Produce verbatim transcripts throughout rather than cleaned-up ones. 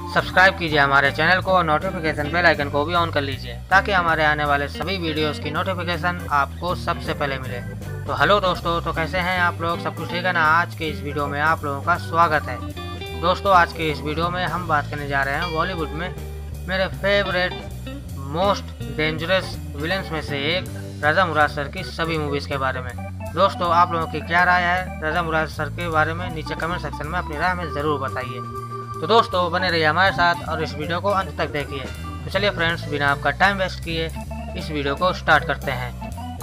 Subscribe कीजिए हमारे channel को और नोटिफिकेशन बेल आइकन को भी ऑन कर लीजिए ताकि हमारे आने वाले सभी वीडियोस की नोटिफिकेशन आपको सबसे पहले मिले। तो हेलो दोस्तों, तो कैसे हैं आप लोग? सब कुछ ठीक है ना? आज के इस वीडियो में आप लोगों का स्वागत है। दोस्तों, आज के इस वीडियो में हम बात करने जा रहे हैं बॉलीवुड में मेरे फेवरेट मोस्ट डेंजरस विलेंस में से एक रज़ा मुराद सर की सभी मूवीज़ के बारे में। दोस्तों, आप लोगों की क्या राय है रज़ा मुराद सर के बारे में? नीचे कमेंट सेक्शन में अपनी राय हमें ज़रूर बताइए। तो दोस्तों, बने रहिए हमारे साथ और इस वीडियो को अंत तक देखिए। तो चलिए फ्रेंड्स, बिना आपका टाइम वेस्ट किए इस वीडियो को स्टार्ट करते हैं।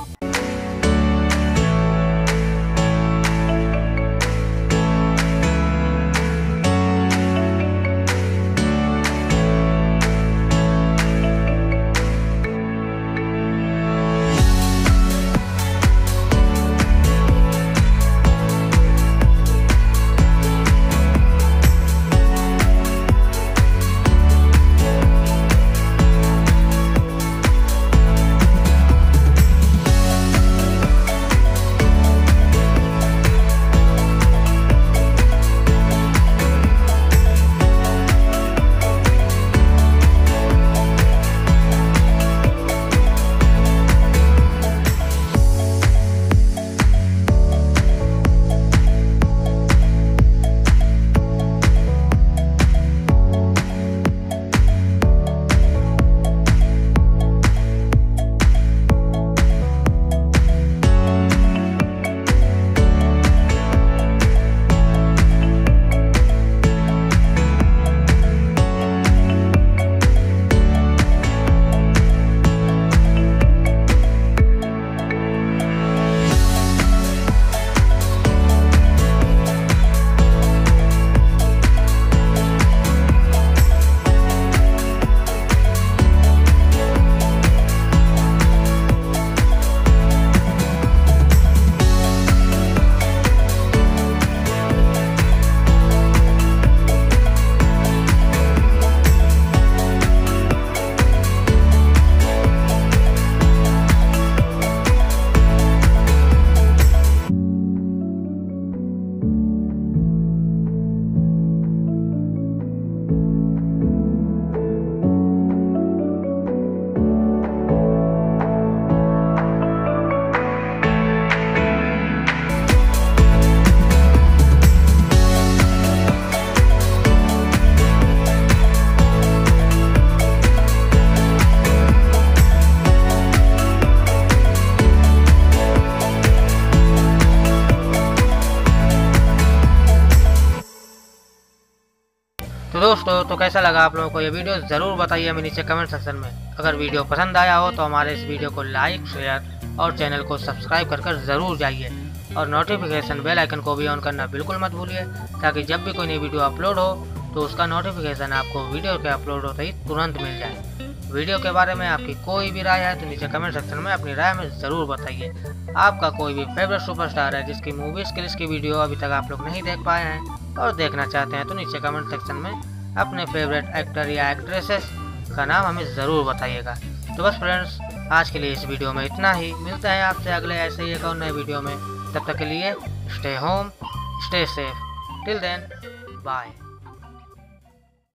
तो दोस्तों, तो कैसा लगा आप लोगों को ये वीडियो ज़रूर बताइए हमें नीचे कमेंट सेक्शन में। अगर वीडियो पसंद आया हो तो हमारे इस वीडियो को लाइक, शेयर और चैनल को सब्सक्राइब कर कर ज़रूर जाइए और नोटिफिकेशन बेल आइकन को भी ऑन करना बिल्कुल मत भूलिए ताकि जब भी कोई नई वीडियो अपलोड हो तो उसका नोटिफिकेशन आपको वीडियो के अपलोड होते ही तुरंत मिल जाए। वीडियो के बारे में आपकी कोई भी राय है तो नीचे कमेंट सेक्शन में अपनी राय हमें ज़रूर बताइए। आपका कोई भी फेवरेट सुपरस्टार है जिसकी मूवीज़ की लिस्ट की वीडियो अभी तक आप लोग नहीं देख पाए हैं और देखना चाहते हैं तो नीचे कमेंट सेक्शन में अपने फेवरेट एक्टर या एक्ट्रेसेस का नाम हमें ज़रूर बताइएगा। तो बस फ्रेंड्स, आज के लिए इस वीडियो में इतना ही। मिलते हैं आपसे अगले ऐसे ही एक और नए वीडियो में। तब तक के लिए stay home, stay safe. Till then, bye.